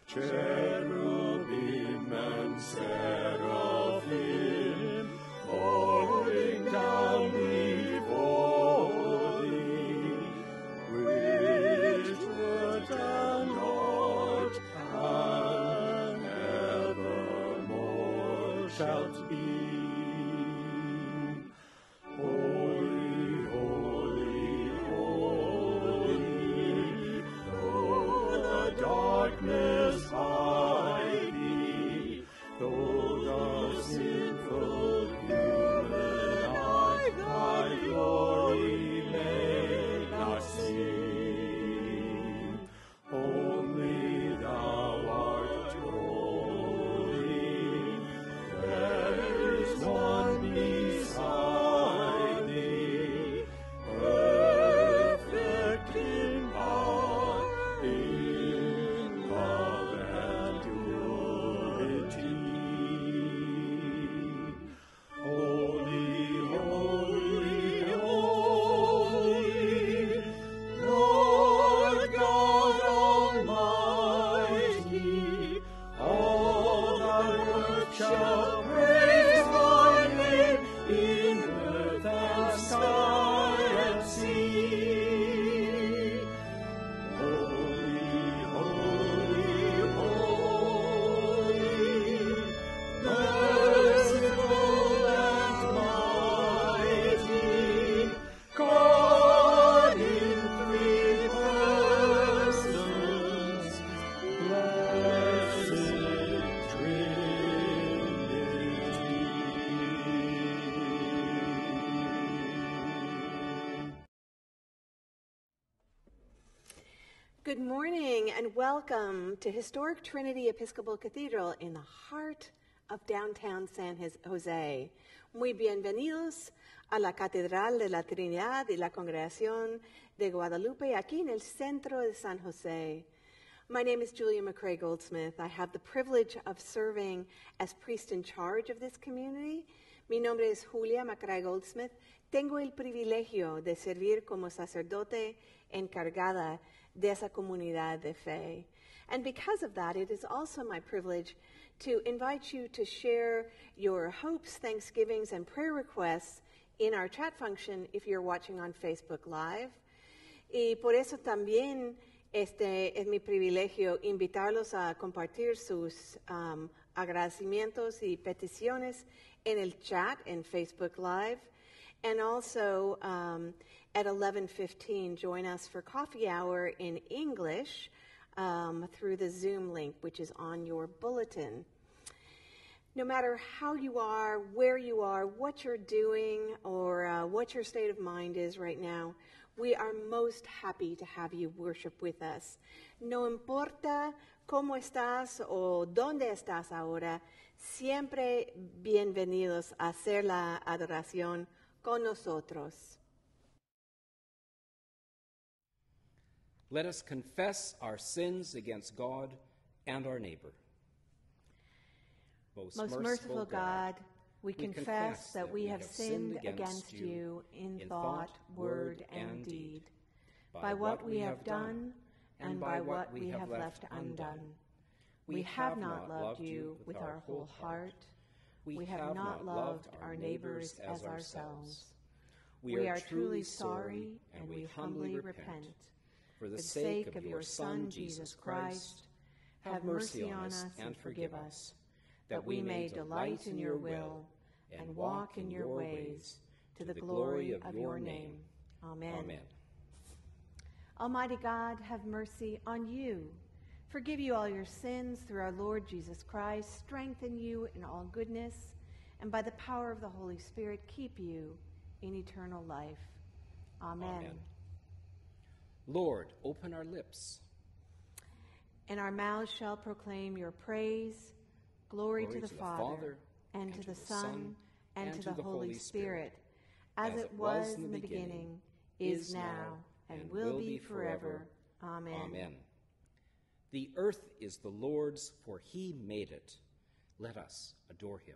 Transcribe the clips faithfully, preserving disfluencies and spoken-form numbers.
cherubim and seraphim, falling down before thee, which wert and art and evermore shalt be. Holy, holy, holy, though the darkness hide thee, though the sinful human eye thy glory may not see. Only thou art holy, there is none beside thee, perfect in power, in love and purity. Holy, holy, holy, Lord God Almighty, all thy works shall praise thy name in earth and sky and sea. Holy, holy, holy, merciful and mighty, God in three persons, blessed Trinity. Good morning and welcome to historic Trinity Episcopal Cathedral in the heart of downtown San Jose. Muy bienvenidos a la Catedral de la Trinidad y la Congregación de Guadalupe aquí en el centro de San Jose. My name is Julia McCrae Goldsmith. I have the privilege of serving as priest in charge of this community. Mi nombre es Julia McCrae Goldsmith. Tengo el privilegio de servir como sacerdote encargada de esa comunidad de fe. And because of that, it is also my privilege to invite you to share your hopes, thanksgivings, and prayer requests in our chat function if you're watching on Facebook Live. Y por eso también este es mi privilegio invitarlos a compartir sus um, agradecimientos y peticiones en el chat in Facebook Live. And also um, at eleven fifteen, join us for coffee hour in English um, through the Zoom link, which is on your bulletin. No matter how you are, where you are, what you're doing, or uh, what your state of mind is right now, we are most happy to have you worship with us. No importa cómo estás o dónde estás ahora, siempre bienvenidos a hacer la adoración con nosotros. Let us confess our sins against God and our neighbor. Most, Most merciful God, we confess that we have sinned against you in thought, word, and deed, by what we have done and by what we have left undone. We have not loved you with our whole heart. We have not loved our neighbors as ourselves. We are truly sorry and we humbly repent. For the sake of your Son, Jesus Christ, have mercy on us and forgive us, that we may delight in your will and walk in your ways, to the glory of your name. Amen. Amen. Almighty God, have mercy on you. Forgive you all your sins through our Lord Jesus Christ, strengthen you in all goodness, and by the power of the Holy Spirit, keep you in eternal life. Amen. Amen. Lord, open our lips, and our mouths shall proclaim your praise. Glory, Glory to the, to the Father, Father, and, and to the Son, and, and to the Holy Spirit, as, as it was in the beginning, is now, and will be forever. Amen. Amen. The earth is the Lord's, for he made it. Let us adore him.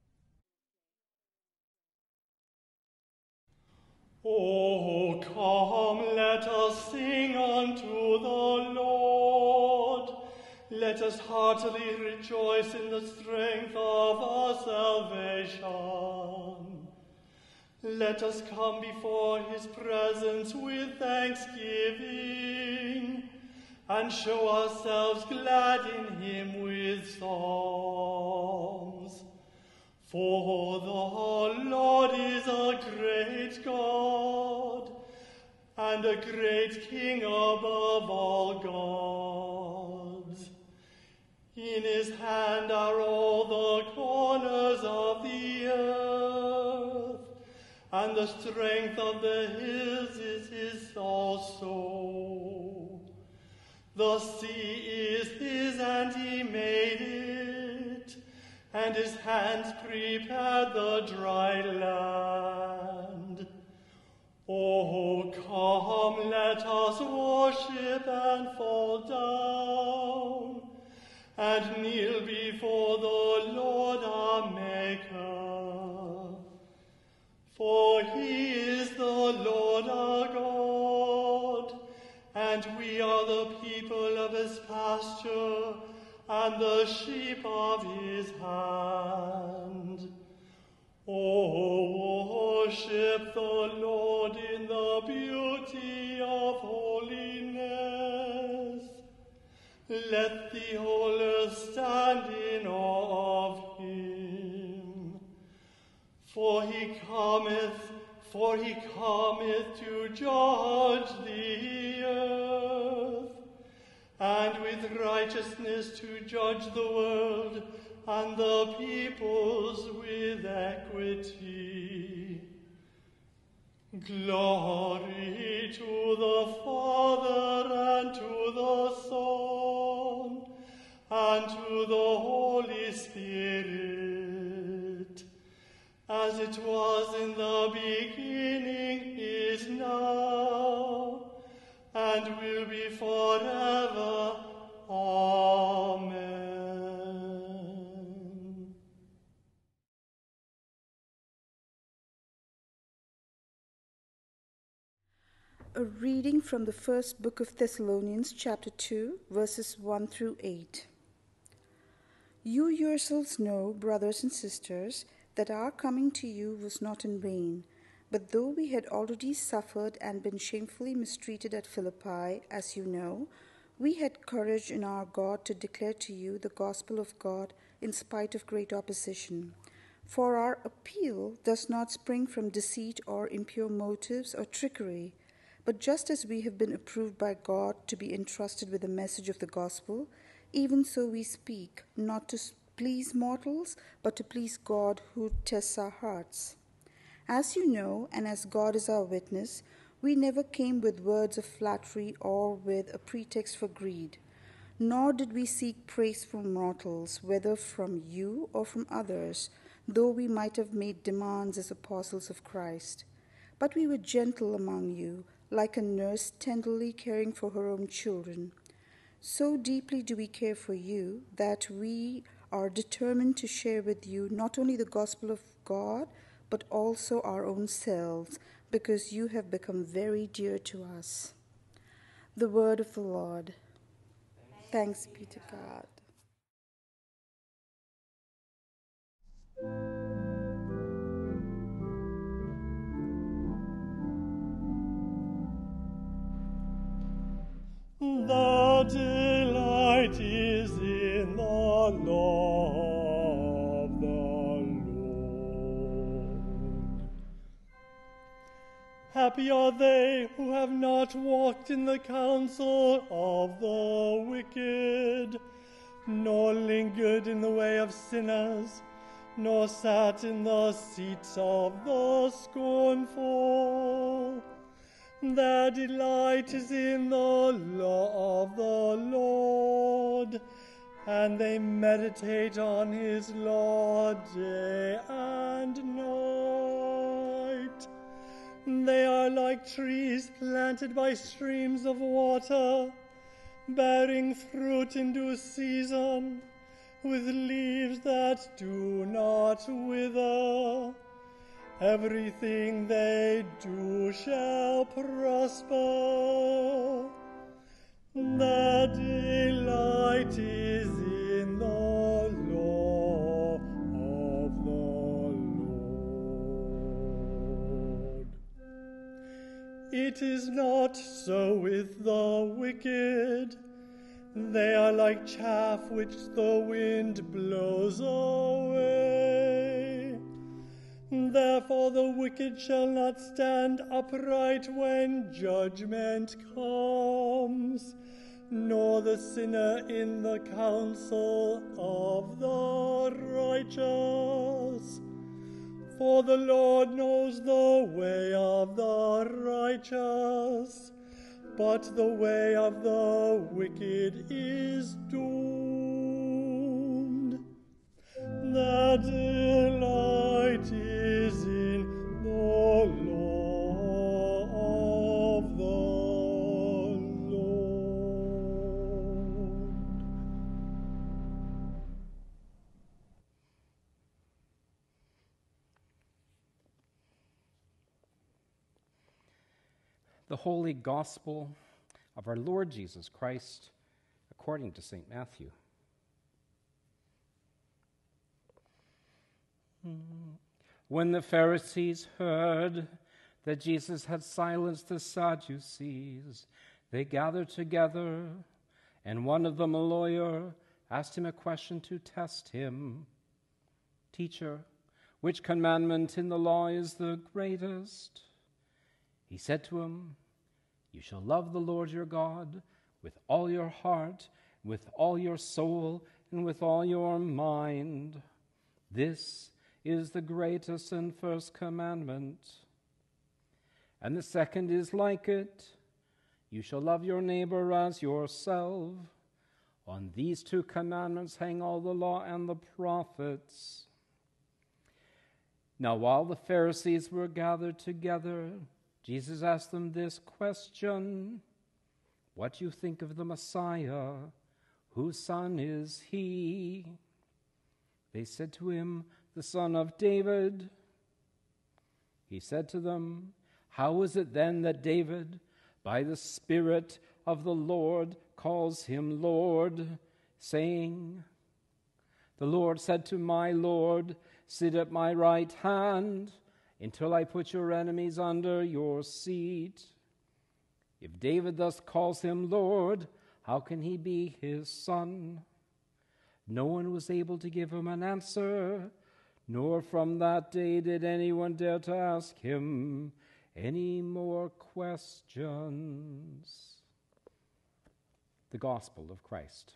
Oh, come, let us sing unto the Lord. Let Let us heartily rejoice in the strength of our salvation. Let us come before his presence with thanksgiving, and show ourselves glad in him with songs. For the Lord is a great God, and a great King above all gods. In his hand are all the corners of the earth, and the strength of the hills is his also. The sea is his, and he made it, and his hands prepared the dry land. Oh, come, let us worship and fall down, and kneel before the Lord our Maker. For he is the Lord our God, and we are the people of his pasture, and the sheep of his hand. Oh, worship the Lord in the beauty of holiness. Let the whole earth stand in awe of him. For he cometh, for he cometh to judge the earth, and with righteousness to judge the world, and the peoples with equity. Glory to the Father, and to the Son, and to the Holy Spirit, as it was in the beginning, is now, and will be forever. Amen. A reading from the first book of Thessalonians, chapter two, verses one through eight. You yourselves know, brothers and sisters, that our coming to you was not in vain. But though we had already suffered and been shamefully mistreated at Philippi, as you know, we had courage in our God to declare to you the gospel of God in spite of great opposition. For our appeal does not spring from deceit or impure motives or trickery, but just as we have been approved by God to be entrusted with the message of the gospel, even so we speak, not to please mortals, but to please God who tests our hearts. As you know, and as God is our witness, we never came with words of flattery or with a pretext for greed, nor did we seek praise from mortals, whether from you or from others, though we might have made demands as apostles of Christ. But we were gentle among you, like a nurse tenderly caring for her own children. So deeply do we care for you that we are determined to share with you not only the gospel of God, but also our own selves, because you have become very dear to us. The word of the Lord. Thanks be to God. The delight is in the law of the Lord. Happy are they who have not walked in the counsel of the wicked, nor lingered in the way of sinners, nor sat in the seats of the scornful. Their delight is in the law of the Lord, and they meditate on his law day and night. They are like trees planted by streams of water, bearing fruit in due season, with leaves that do not wither. Everything they do shall prosper. Their delight is it is not so with the wicked. They are like chaff which the wind blows away. Therefore the wicked shall not stand upright when judgment comes, nor the sinner in the counsel of the righteous. For the Lord knows the way of the righteous, but the way of the wicked is doomed. The delight is in the law of the Lord. The Holy Gospel of our Lord Jesus Christ according to Saint Matthew. When the Pharisees heard that Jesus had silenced the Sadducees, they gathered together, and one of them, a lawyer, asked him a question to test him. "Teacher, which commandment in the law is the greatest?" He said to him, "You shall love the Lord your God with all your heart, with all your soul, and with all your mind. This is the greatest and first commandment. And the second is like it. You shall love your neighbor as yourself. On these two commandments hang all the law and the prophets." Now while the Pharisees were gathered together, Jesus asked them this question: "What do you think of the Messiah? Whose son is he?" They said to him, "The son of David." He said to them, "How is it then that David, by the Spirit of the Lord, calls him Lord, saying, 'The Lord said to my Lord, sit at my right hand, until I put your enemies under your seat'? If David thus calls him Lord, how can he be his son?" No one was able to give him an answer, nor from that day did anyone dare to ask him any more questions. The Gospel of Christ.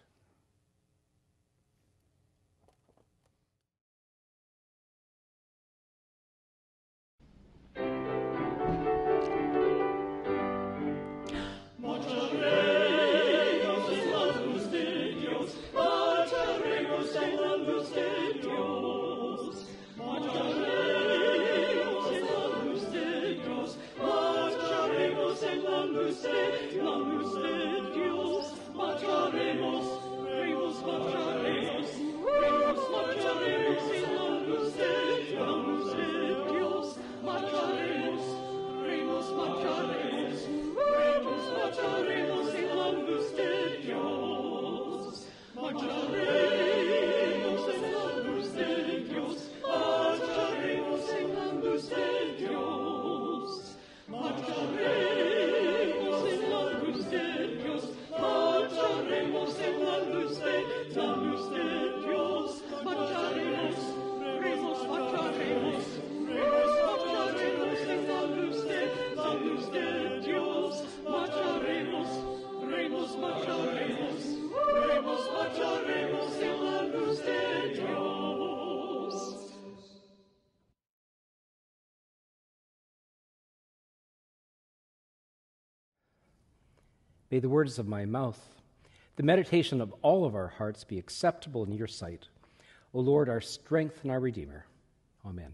May the words of my mouth, the meditation of all of our hearts be acceptable in your sight, O Lord, our strength and our Redeemer. Amen.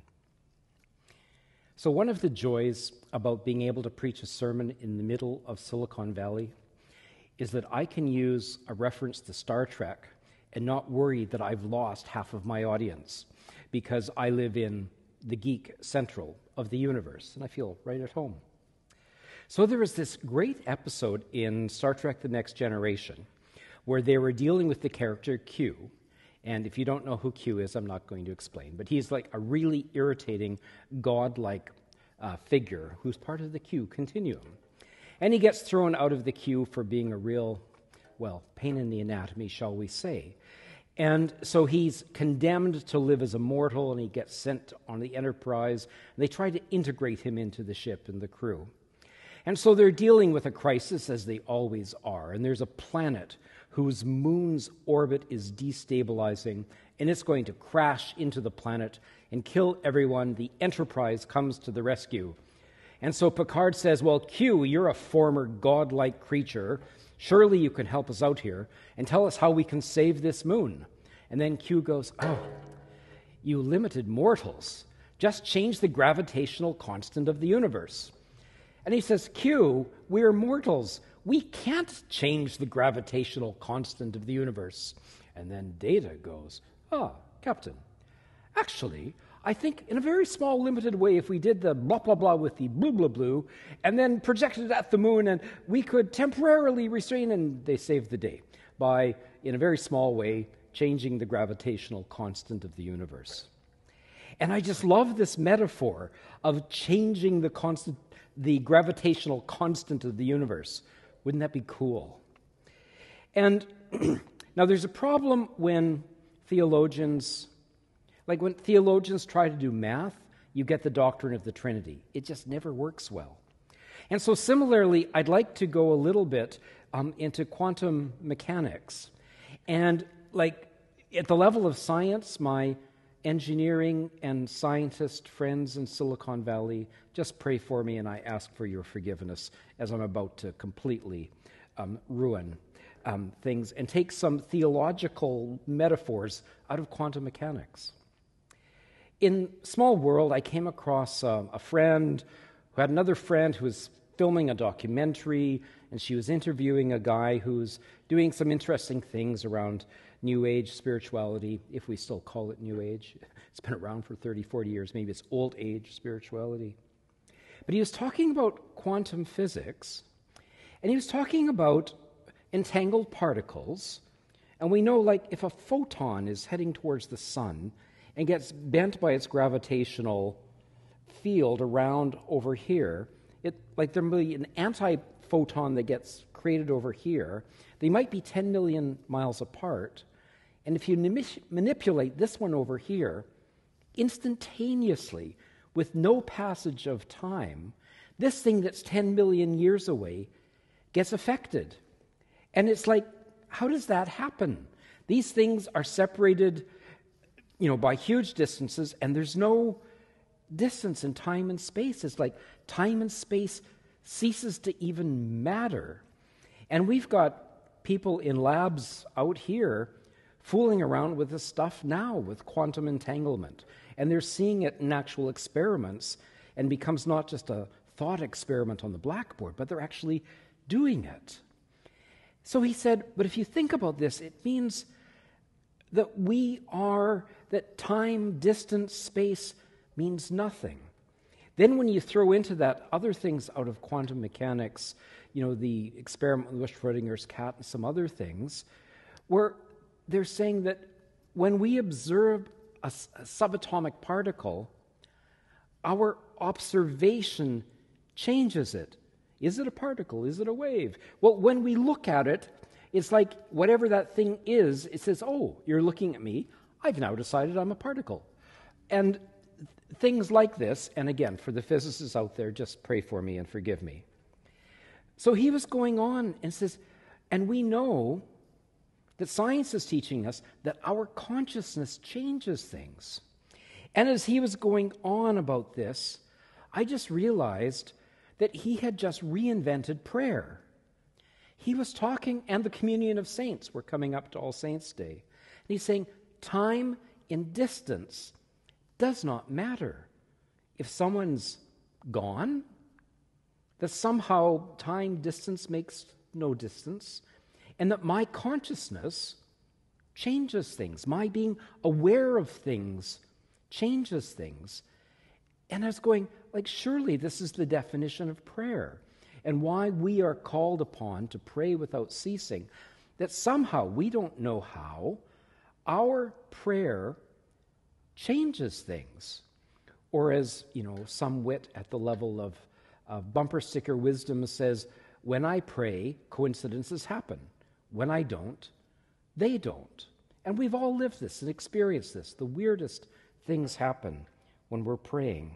So one of the joys about being able to preach a sermon in the middle of Silicon Valley is that I can use a reference to Star Trek and not worry that I've lost half of my audience because I live in the geek central of the universe, and I feel right at home. So there was this great episode in Star Trek The Next Generation where they were dealing with the character Q. And if you don't know who Q is, I'm not going to explain. But he's like a really irritating, godlike uh, figure who's part of the Q continuum. And he gets thrown out of the queue for being a real, well, pain in the anatomy, shall we say. And so he's condemned to live as a mortal, and he gets sent on the Enterprise. And they try to integrate him into the ship and the crew. And so they're dealing with a crisis, as they always are. And there's a planet whose moon's orbit is destabilizing, and it's going to crash into the planet and kill everyone. The Enterprise comes to the rescue. And so Picard says, well, Q, you're a former godlike creature. Surely you can help us out here and tell us how we can save this moon. And then Q goes, oh, you limited mortals. Just change the gravitational constant of the universe. And he says, Q, we're mortals. We can't change the gravitational constant of the universe. And then Data goes, ah, Captain, actually, I think in a very small, limited way, if we did the blah, blah, blah with the blue, blue, blue, and then projected it at the moon, and we could temporarily restrain, and they saved the day by, in a very small way, changing the gravitational constant of the universe. And I just love this metaphor of changing the constant, the gravitational constant of the universe. Wouldn't that be cool? And now there's a problem when theologians, like when theologians try to do math, you get the doctrine of the Trinity. It just never works well. And so similarly, I'd like to go a little bit um, into quantum mechanics. And like at the level of science, my engineering and scientist friends in Silicon Valley, just pray for me, and I ask for your forgiveness as I'm about to completely um, ruin um, things and take some theological metaphors out of quantum mechanics. In Small World, I came across uh, a friend who had another friend who was filming a documentary, and she was interviewing a guy who's doing some interesting things around New Age spirituality, if we still call it New Age. It's been around for thirty, forty years. Maybe it's Old Age spirituality. But he was talking about quantum physics, and he was talking about entangled particles. And we know, like, if a photon is heading towards the sun and gets bent by its gravitational field around over here, it like there may be an anti-photon that gets created over here. They might be ten million miles apart. And if you manip- manipulate this one over here, instantaneously, with no passage of time, this thing that's ten million years away gets affected. And it's like, how does that happen? These things are separated, you know, by huge distances, and there's no distance in time and space. It's like time and space ceases to even matter. And we've got people in labs out here fooling around with this stuff now with quantum entanglement. And they're seeing it in actual experiments, and becomes not just a thought experiment on the blackboard, but they're actually doing it. So he said, but if you think about this, it means that we are, that time, distance, space means nothing. Then when you throw into that other things out of quantum mechanics, you know, the experiment with Schrodinger's cat and some other things, where they're saying that when we observe a, a subatomic particle, our observation changes it. Is it a particle? Is it a wave? Well, when we look at it, it's like whatever that thing is, it says, oh, you're looking at me. I've now decided I'm a particle. And things like this, and again, for the physicists out there, just pray for me and forgive me. So he was going on and says, and we know that science is teaching us that our consciousness changes things. And as he was going on about this, I just realized that he had just reinvented prayer. He was talking, and the communion of saints, we're coming up to All Saints' Day. And he's saying, time and distance does not matter. If someone's gone, that somehow time, distance makes no distance, and that my consciousness changes things. My being aware of things changes things. And I was going, like, surely this is the definition of prayer, and why we are called upon to pray without ceasing, that somehow, we don't know how, our prayer changes things. Or as, you know, some wit at the level of, of bumper sticker wisdom says, when I pray, coincidences happen. When I don't, they don't. And we've all lived this and experienced this. The weirdest things happen when we're praying.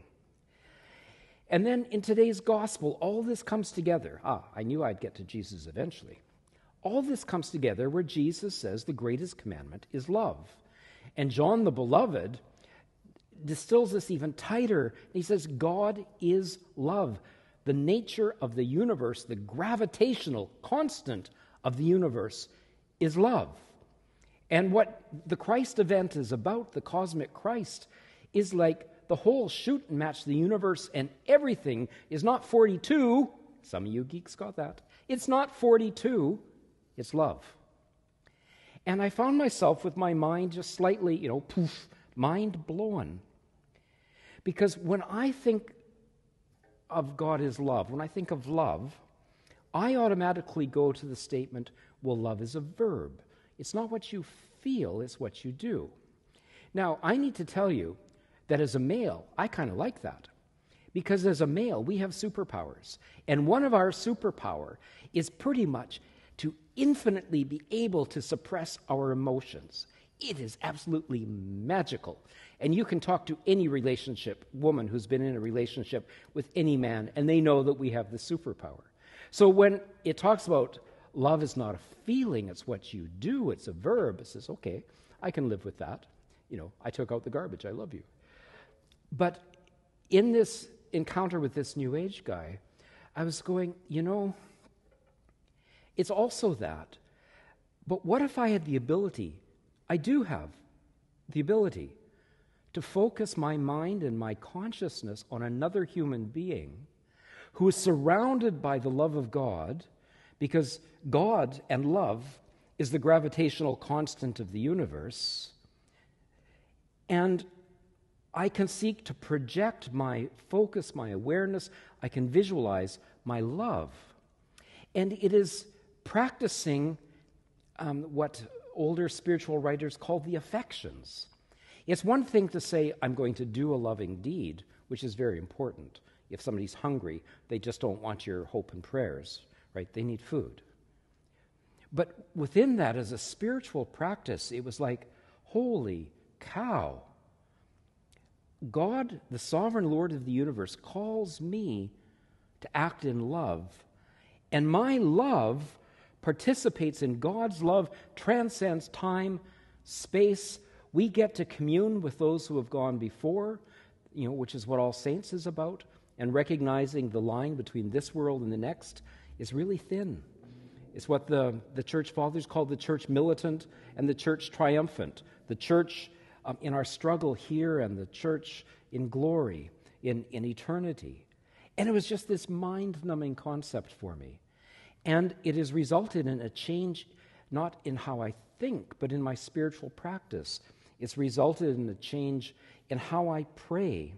And then in today's gospel, all this comes together. Ah, I knew I'd get to Jesus eventually. All this comes together where Jesus says the greatest commandment is love. And John the Beloved distills this even tighter. He says, God is love. The nature of the universe, the gravitational constant of the universe is love. And what the Christ event is about, the cosmic Christ, is like the whole shoot and match the universe, and everything is not forty-two. Some of you geeks got that. It's not forty-two, it's love. And I found myself with my mind just slightly, you know, poof, mind blown. Because when I think of God as love, when I think of love, I automatically go to the statement, well, love is a verb. It's not what you feel, it's what you do. Now, I need to tell you that as a male, I kind of like that. Because as a male, we have superpowers. And one of our superpower is pretty much to infinitely be able to suppress our emotions. It is absolutely magical. And you can talk to any relationship woman who's been in a relationship with any man, and they know that we have the superpower. So when it talks about love is not a feeling, it's what you do, it's a verb, it says, okay, I can live with that. You know, I took out the garbage, I love you. But in this encounter with this New Age guy, I was going, you know, it's also that. But what if I had the ability, I do have the ability, to focus my mind and my consciousness on another human being who is surrounded by the love of God, because God and love is the gravitational constant of the universe, and I can seek to project my focus, my awareness, I can visualize my love. And it is practicing um, what older spiritual writers call the affections. It's one thing to say, I'm going to do a loving deed, which is very important. If somebody's hungry, they just don't want your hope and prayers, right? They need food. But within that, as a spiritual practice, it was like, holy cow. God, the sovereign Lord of the universe, calls me to act in love. And my love participates in God's love, transcends time, space. We get to commune with those who have gone before, you know, which is what All Saints is about. And recognizing the line between this world and the next is really thin. It's what the, the church fathers called the church militant and the church triumphant. The church um, in our struggle here and the church in glory, in, in eternity. And it was just this mind-numbing concept for me. And it has resulted in a change, not in how I think, but in my spiritual practice. It's resulted in a change in how I pray.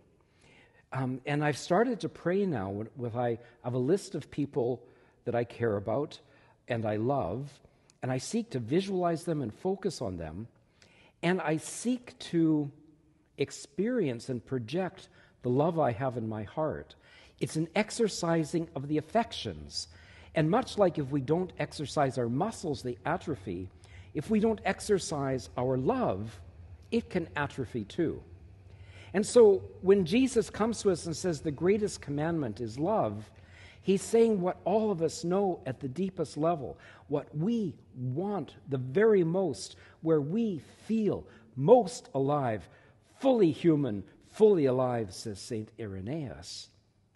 Um, and I've started to pray now with, with I have a list of people that I care about and I love, and I seek to visualize them and focus on them, and I seek to experience and project the love I have in my heart. It's an exercising of the affections. And much like if we don't exercise our muscles, they atrophy. If we don't exercise our love, it can atrophy too. And so when Jesus comes to us and says the greatest commandment is love, he's saying what all of us know at the deepest level, what we want the very most, where we feel most alive, fully human, fully alive, says Saint Irenaeus,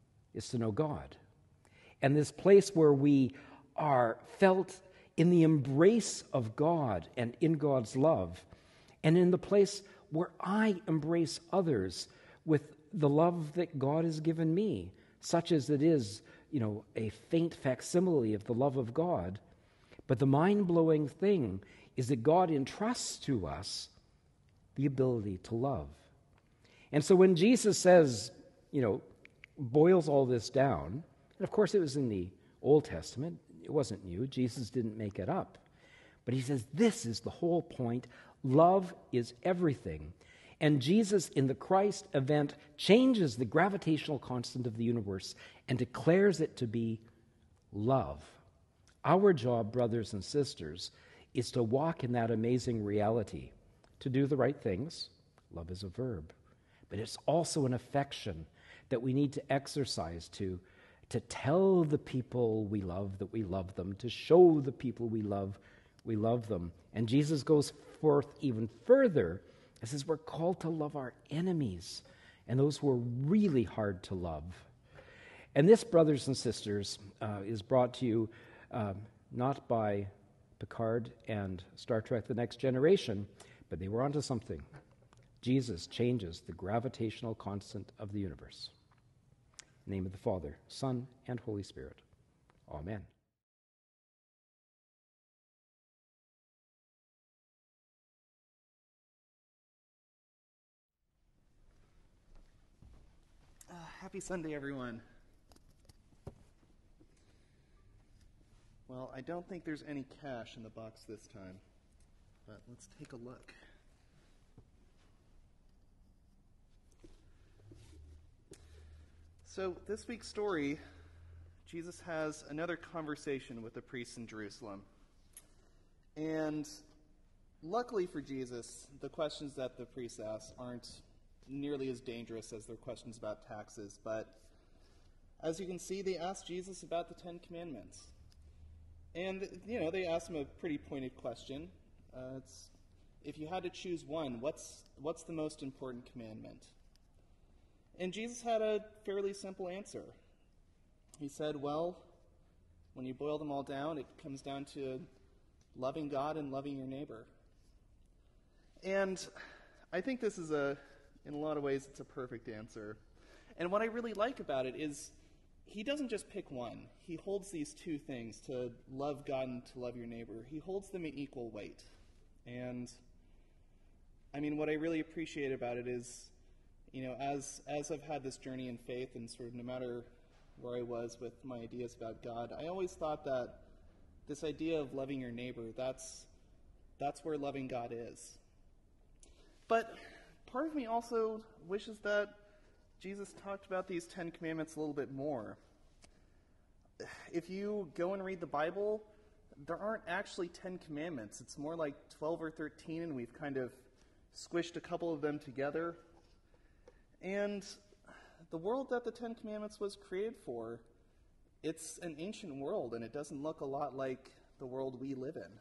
is to know God. And this place where we are felt in the embrace of God and in God's love, and in the place where I embrace others with the love that God has given me, such as it is, you know, a faint facsimile of the love of God. But the mind-blowing thing is that God entrusts to us the ability to love. And so when Jesus says, you know, boils all this down, and of course it was in the Old Testament, it wasn't new, Jesus didn't make it up. But he says, this is the whole point. Love is everything. And Jesus, in the Christ event, changes the gravitational constant of the universe and declares it to be love. Our job, brothers and sisters, is to walk in that amazing reality, to do the right things. Love is a verb. But it's also an affection that we need to exercise to, to tell the people we love that we love them, to show the people we love we love them. And Jesus goes forth even further and says we're called to love our enemies and those who are really hard to love. And this, brothers and sisters, uh, is brought to you um, not by Picard and Star Trek The Next Generation, but they were onto something. Jesus changes the gravitational constant of the universe. In the name of the Father, Son, and Holy Spirit. Amen. Uh, happy Sunday, everyone. Well, I don't think there's any cash in the box this time, but let's take a look. So, this week's story, Jesus has another conversation with the priests in Jerusalem. And luckily for Jesus, the questions that the priests ask aren't nearly as dangerous as their questions about taxes, but as you can see, they ask Jesus about the Ten Commandments. And, you know, they ask him a pretty pointed question. Uh, it's, if you had to choose one, what's what's the most important commandment? And Jesus had a fairly simple answer. He said, well, when you boil them all down, it comes down to loving God and loving your neighbor. And I think this is a In a lot of ways, it's a perfect answer. And what I really like about it is he doesn't just pick one. He holds these two things, to love God and to love your neighbor. He holds them in equal weight. And, I mean, what I really appreciate about it is, you know, as as I've had this journey in faith and sort of no matter where I was with my ideas about God, I always thought that this idea of loving your neighbor, that's that's where loving God is. But part of me also wishes that Jesus talked about these Ten Commandments a little bit more. If you go and read the Bible, there aren't actually Ten Commandments. It's more like twelve or thirteen, and we've kind of squished a couple of them together. And the world that the Ten Commandments was created for, it's an ancient world, and it doesn't look a lot like the world we live in.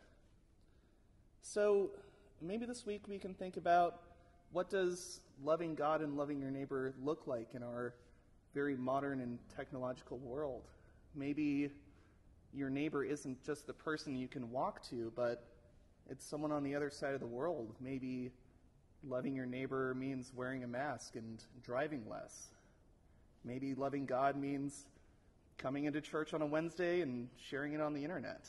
So maybe this week we can think about, what does loving God and loving your neighbor look like in our very modern and technological world? Maybe your neighbor isn't just the person you can walk to, but it's someone on the other side of the world. Maybe loving your neighbor means wearing a mask and driving less. Maybe loving God means coming into church on a Wednesday and sharing it on the internet.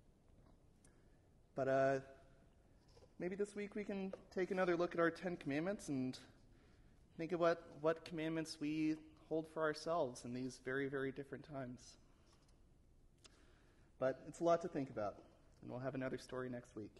But uh, maybe this week we can take another look at our Ten Commandments and think of what, what commandments we hold for ourselves in these very, very different times. But it's a lot to think about, and we'll have another story next week.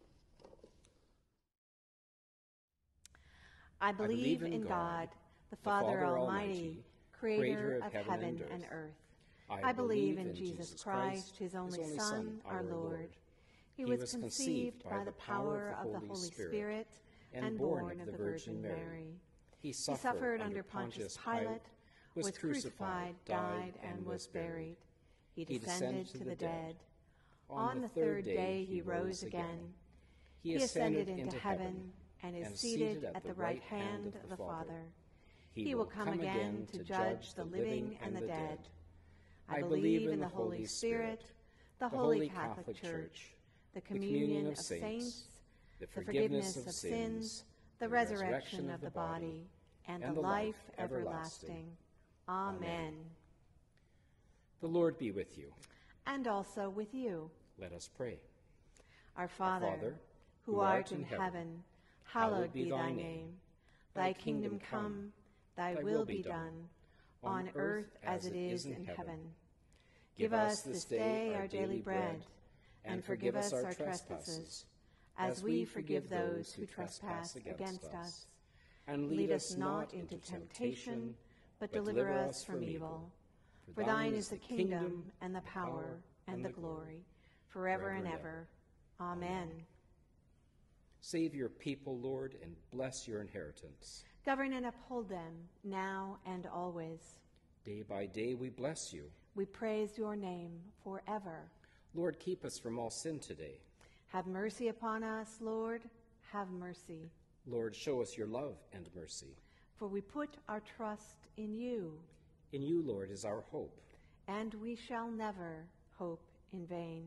I believe in God, the Father Almighty, creator of heaven and earth. I believe in Jesus Christ, his only Son, our Lord. He was conceived by the power of the Holy Spirit and born of the Virgin Mary. He suffered under Pontius Pilate, was crucified, died, and was buried. He descended to the dead. On the third day he rose again. He ascended into heaven and is seated at the right hand of the Father. He will come again to judge the living and the dead. I believe in the Holy Spirit, the Holy Catholic Church, the communion of saints, the forgiveness of sins, the resurrection of the body, and the life everlasting. Amen. The Lord be with you. And also with you. Let us pray. Our Father, Our Father who, who art in heaven, hallowed be thy name. Thy kingdom come, thy will be done, on earth as it is in heaven. Give us this day our daily bread, and forgive us our trespasses, as we forgive those who trespass against us. And lead us not into temptation, but deliver us from evil. For thine is the kingdom, and the power, and the glory, forever and ever. Amen. Save your people, Lord, and bless your inheritance. Govern and uphold them, now and always. Day by day we bless you. We praise your name forever. Lord, keep us from all sin today. Have mercy upon us, Lord, have mercy. Lord, show us your love and mercy. For we put our trust in you. In you, Lord, is our hope. And we shall never hope in vain.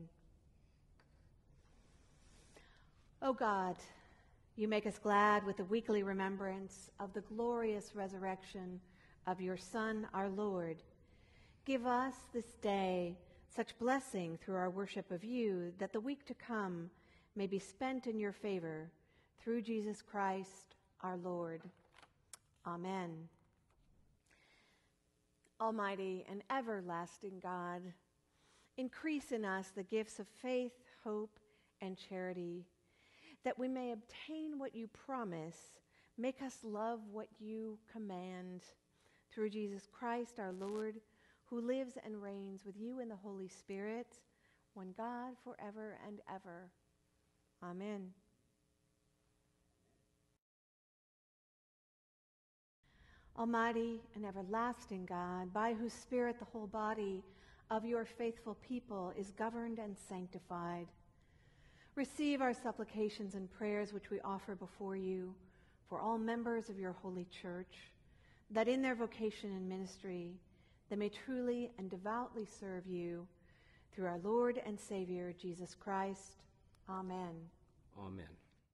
O God, you make us glad with the weekly remembrance of the glorious resurrection of your Son, our Lord. Give us this day such blessing through our worship of you, that the week to come may be spent in your favor, through Jesus Christ, our Lord. Amen. Almighty and everlasting God, increase in us the gifts of faith, hope, and charity, that we may obtain what you promise. Make us love what you command. Through Jesus Christ, our Lord, who lives and reigns with you in the Holy Spirit, one God, forever and ever. Amen. Almighty and everlasting God, by whose Spirit the whole body of your faithful people is governed and sanctified, receive our supplications and prayers which we offer before you for all members of your holy church, that in their vocation and ministry they may truly and devoutly serve you, through our Lord and Savior, Jesus Christ. Amen. Amen.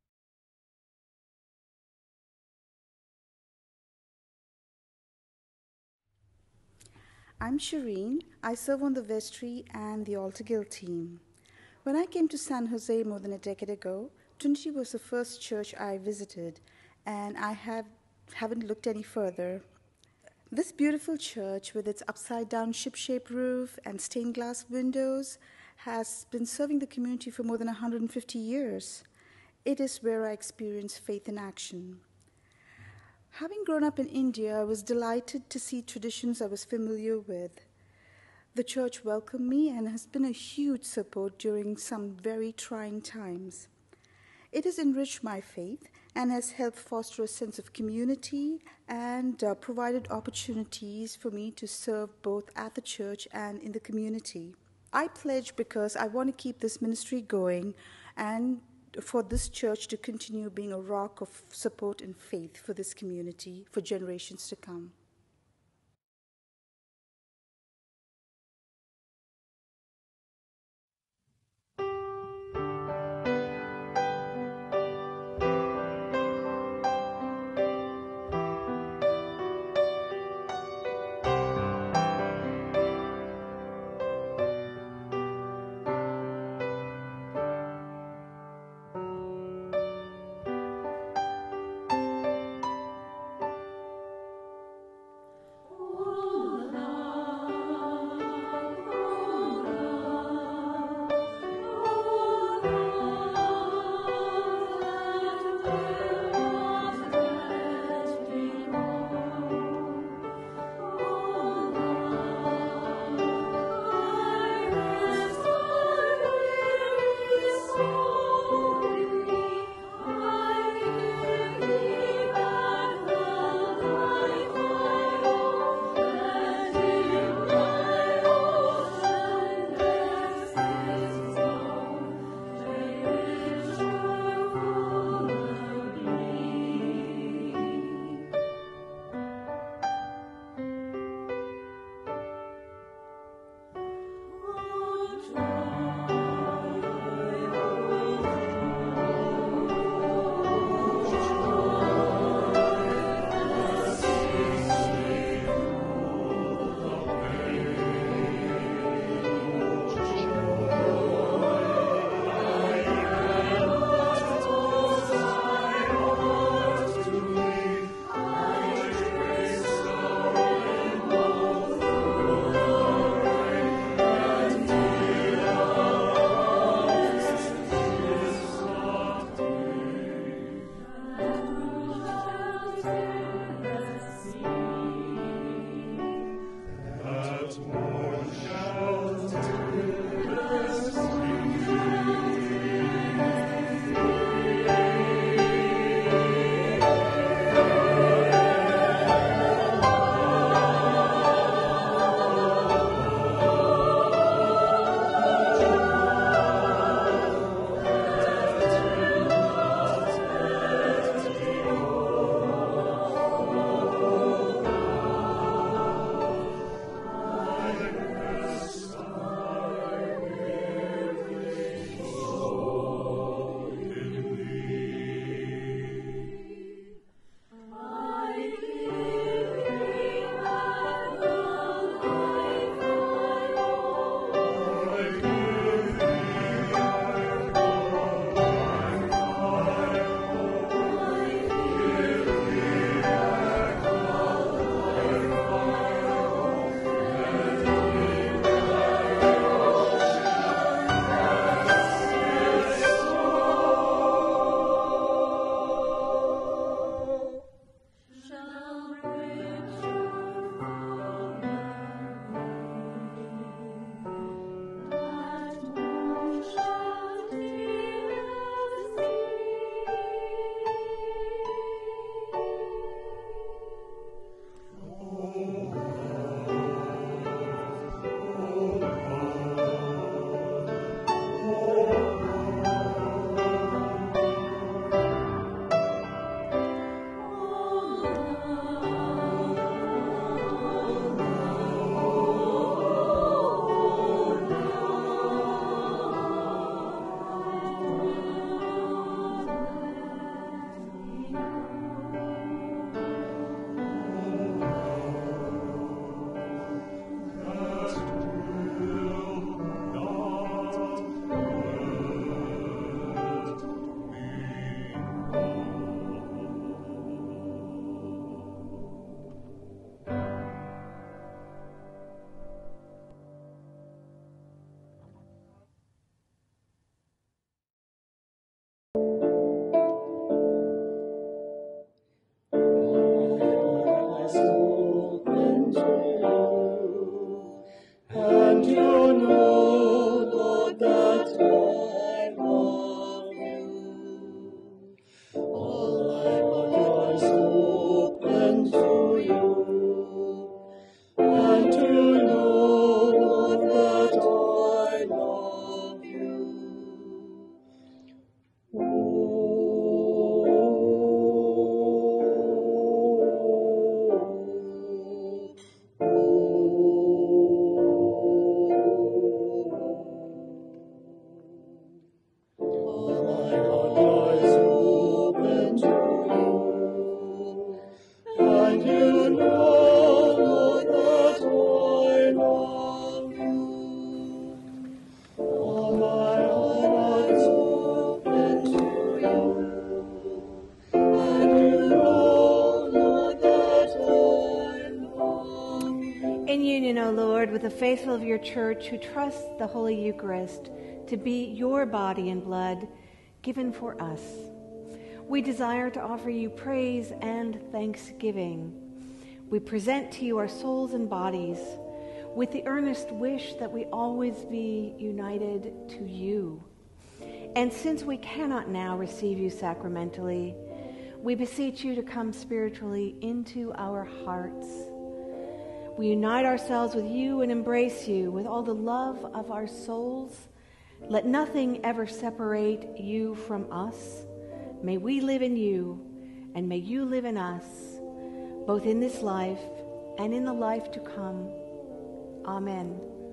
I'm Shireen. I serve on the vestry and the altar guild team. When I came to San Jose more than a decade ago, Trinity was the first church I visited, and I have, haven't looked any further. This beautiful church, with its upside-down ship-shaped roof and stained glass windows, has been serving the community for more than one hundred fifty years. It is where I experienced faith in action. Having grown up in India, I was delighted to see traditions I was familiar with. The church welcomed me and has been a huge support during some very trying times. It has enriched my faith and has helped foster a sense of community and uh, provided opportunities for me to serve both at the church and in the community. I pledge because I want to keep this ministry going and for this church to continue being a rock of support and faith for this community for generations to come. faithful of your church who trust the Holy Eucharist to be your body and blood given for us. We desire to offer you praise and thanksgiving. We present to you our souls and bodies with the earnest wish that we always be united to you. And since we cannot now receive you sacramentally, we beseech you to come spiritually into our hearts. We unite ourselves with you and embrace you with all the love of our souls. Let nothing ever separate you from us. May we live in you, and may you live in us, both in this life and in the life to come. Amen.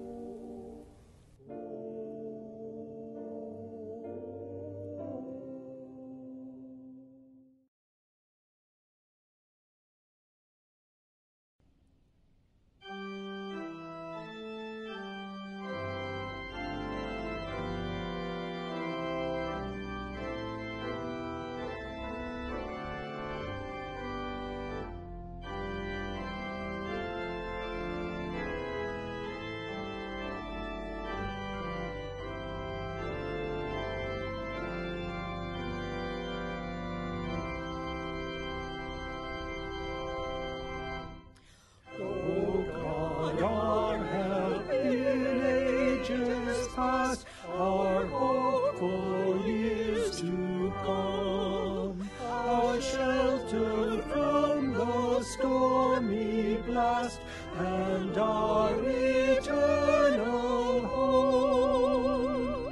Our hope for years to come, our shelter from the stormy blast, and our eternal home.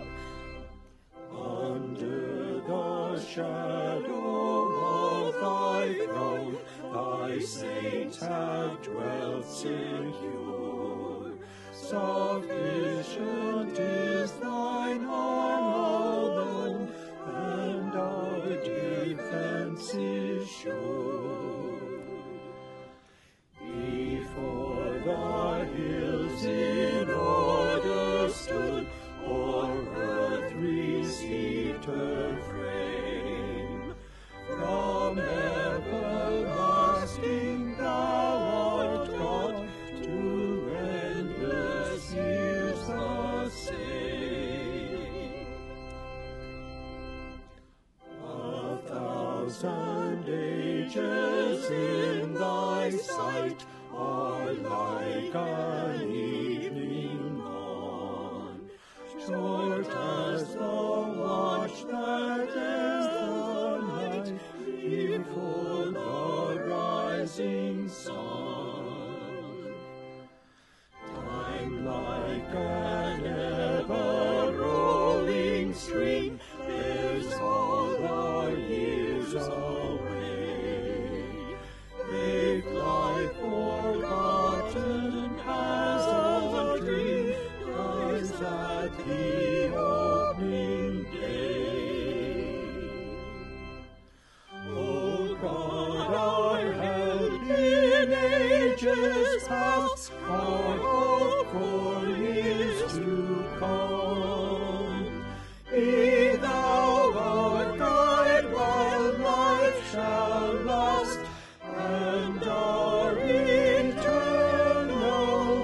Under the shadow of thy throne, thy saints have dwelt secure. Sufficient is thine arm alone, and our defense is sure. Before the hills in order stood, o'er earth received her frame. From everlasting thou art God, to endless years the same. A thousand ages in thy sight are like an evening dawn, short as the watch that ends the night before the rising sun. Time like an ever-rolling stream bears all our years away. They fly forgotten as a dream dies at the opening day. O God, our help in ages past, our hope for years to come. Be thou our guide while life shall last, and our eternal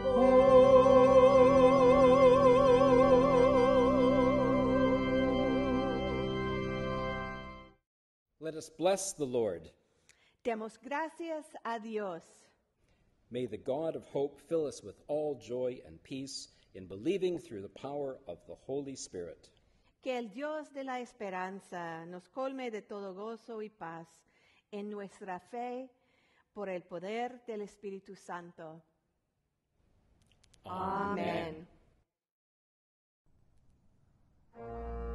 home. Let us bless the Lord. Demos gracias a Dios. May the God of hope fill us with all joy and peace in believing through the power of the Holy Spirit. Que el Dios de la esperanza nos colme de todo gozo y paz en nuestra fe por el poder del Espíritu Santo. Amén. Amén.